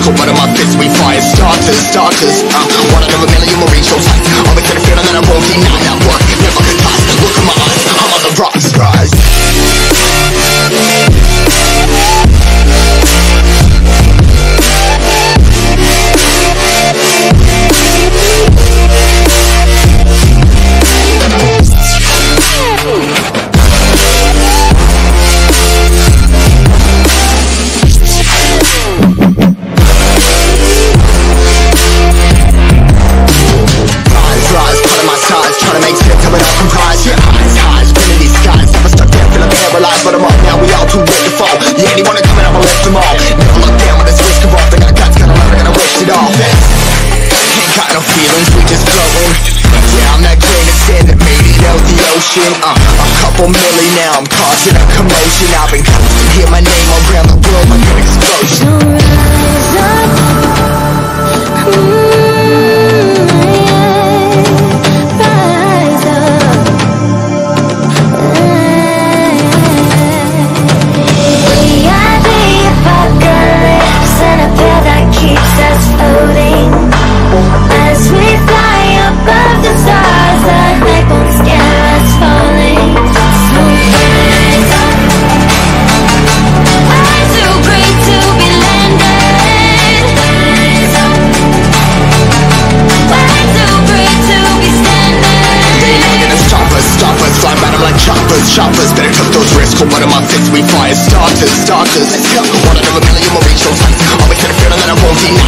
cool, but in my fists we fire starters, starters. One out of a million will reach those heights. Always had a feeling that I won't deny that work. Never ties, look in my eyes, I'm on the rocks, rise. But I'm up now, we all too late to fall. Yeah, anyone coming, I'ma lift them all. Never look down when it's risk of all. They got guts, got a lot, I gotta risk it all. Ain't got no feelings, we just flowing. Yeah, I'm that grain of sand that made it out the ocean. A couple milli now, I'm causing a commotion. I've been constant, hear my name around the world like an explosion. Choppers, better took those risks. Cool, but in my fists we fire starters, starters. Let's go. One out of a million will reach those heights. Always had a feeling that I won't deny